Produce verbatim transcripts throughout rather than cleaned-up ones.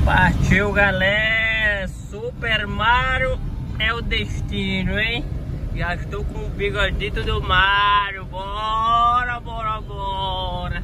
Partiu, galera. Super Mario é o destino, hein? Já estou com o bigodito do Mario. Bora, bora, bora.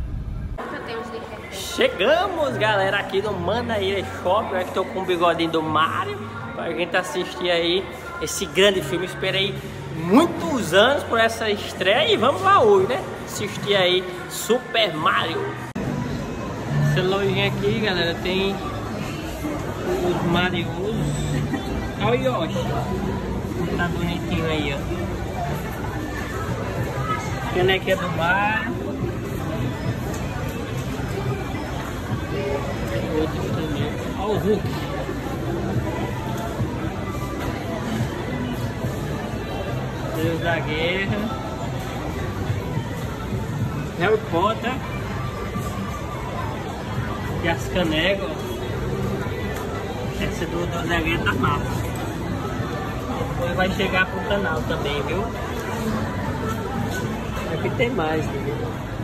Chegamos, galera, aqui no Manaíra Shopping. Eu estou com o bigodinho do Mario pra gente assistir aí esse grande filme. Esperei muitos anos por essa estreia e vamos lá hoje, né? Assistir aí Super Mario. Essa lojinha aqui, galera, tem os Marios. Olha o Yoshi. Tá bonitinho aí, ó. Caneca do Mario. Outros também. Olha o Hulk. Deus da Guerra. Harry Potter. E as canecas. Essa do Deus da Guerra tá mal. Depois vai chegar pro canal também, viu? Aqui tem mais, viu?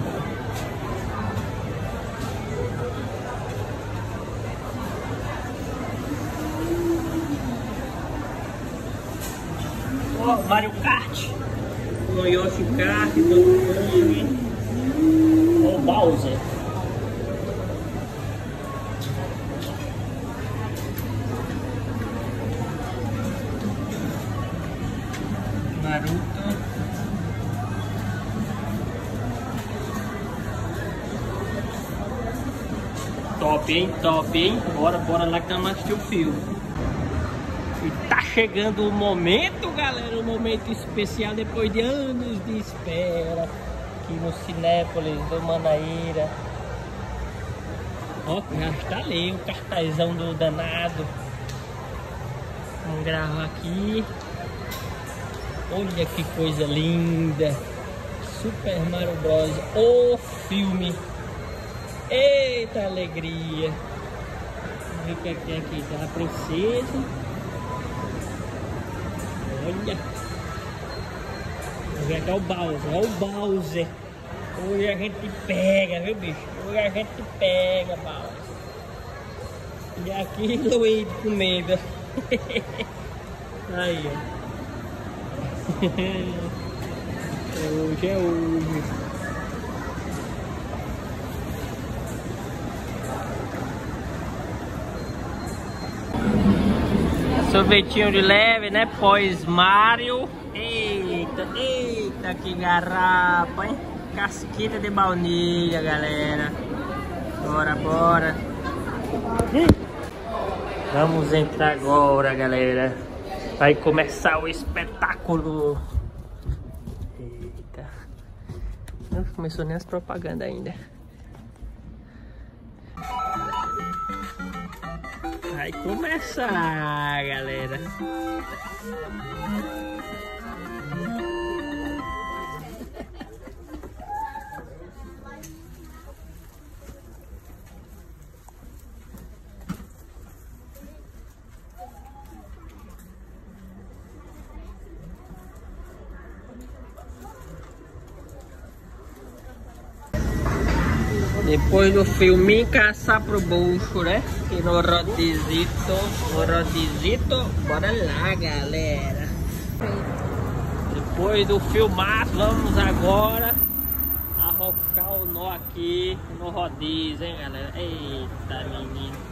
Ó, oh, Mario Kart. No Yoshi Kart, no Kong. Ó, o Bowser. Naruto. Top, hein? Top, hein? Bora, bora lá que nós vamos assistir o filme. E tá chegando o momento, galera, um momento especial depois de anos de espera aqui no Cinépolis do Manaíra. Ó, já está ali o cartazão do danado. Vamos gravar aqui. Olha que coisa linda. Super Mario Bros. O filme. Eita alegria. Vamos ver o que é que tem aqui. Tem a princesa. Olha. Vamos ver aqui, é o Bowser. É o Bowser. Hoje a gente pega, viu, bicho? Hoje a gente pega, Bowser. E aqui Luigi comendo. Aí, ó. Hoje é hoje. Sorvetinho de leve, né? Pós Mario. Eita, eita, que garrafa, hein? Casquita de baunilha, galera. Bora, bora. Vamos entrar agora, galera. Vai começar o espetáculo. Eita. Não começou nem as propagandas ainda. Vai começar, galera. Depois do filminho, caçar pro bucho, né? E no rodizito, no rodizito, bora lá, galera. Depois do filmaço, vamos agora arrochar o nó aqui no rodízio, hein, galera? Eita, menino.